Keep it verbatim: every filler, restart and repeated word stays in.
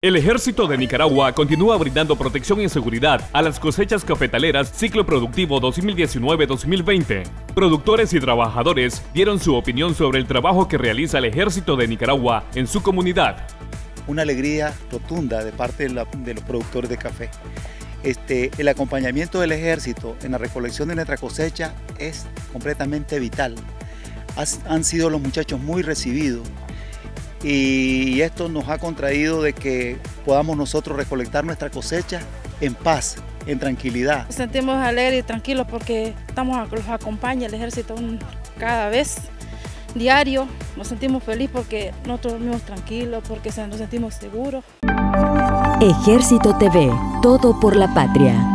El Ejército de Nicaragua continúa brindando protección y seguridad a las cosechas cafetaleras ciclo productivo dos mil diecinueve dos mil veinte. Productores y trabajadores dieron su opinión sobre el trabajo que realiza el Ejército de Nicaragua en su comunidad. Una alegría rotunda de parte de, la, de los productores de café. Este, el acompañamiento del Ejército en la recolección de nuestra cosecha es completamente vital. Has, han sido los muchachos muy recibidos. Y esto nos ha contraído de que podamos nosotros recolectar nuestra cosecha en paz, en tranquilidad. Nos sentimos alegres y tranquilos porque estamos, los acompaña el ejército cada vez, diario. Nos sentimos felices porque nosotros dormimos tranquilos, porque nos sentimos seguros. Ejército T V, todo por la patria.